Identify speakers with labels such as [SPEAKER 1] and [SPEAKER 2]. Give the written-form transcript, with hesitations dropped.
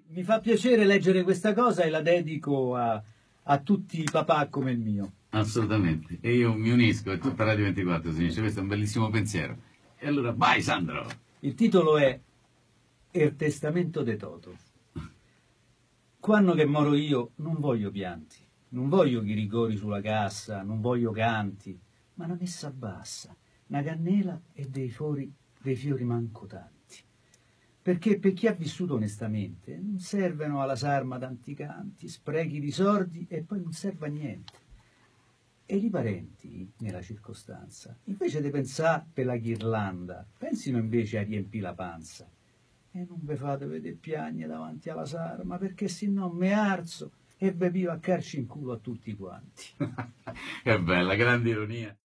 [SPEAKER 1] Mi fa piacere leggere questa cosa e la dedico a tutti i papà come il mio.
[SPEAKER 2] Assolutamente. E io mi unisco, e tutta Radio 24 si dice, questo è un bellissimo pensiero. E allora, vai Sandro!
[SPEAKER 1] Il titolo è Il testamento de Toto. Quando che moro io non voglio pianti, non voglio chiricori sulla cassa, non voglio canti, ma una messa bassa, una cannela e dei fiori manco tanti. Perché per chi ha vissuto onestamente non servono alla sarma tanti canti, sprechi di sordi e poi non serve a niente. E i parenti, nella circostanza, invece di pensare per la ghirlanda, pensino invece a riempire la panza. E non ve fate vedere piagne davanti alla sarma, perché se no me arzo e bevivo a carci in culo a tutti quanti.
[SPEAKER 2] Che bella, grande ironia.